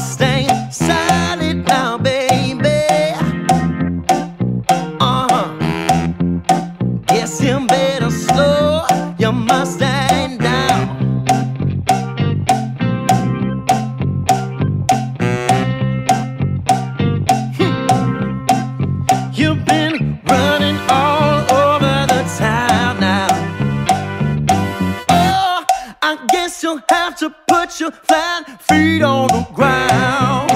Mustang, silent now, baby. Guess you better slow your Mustang down. You've been running all over the town now. Oh, I guess you'll have to put your flat feet on the ground.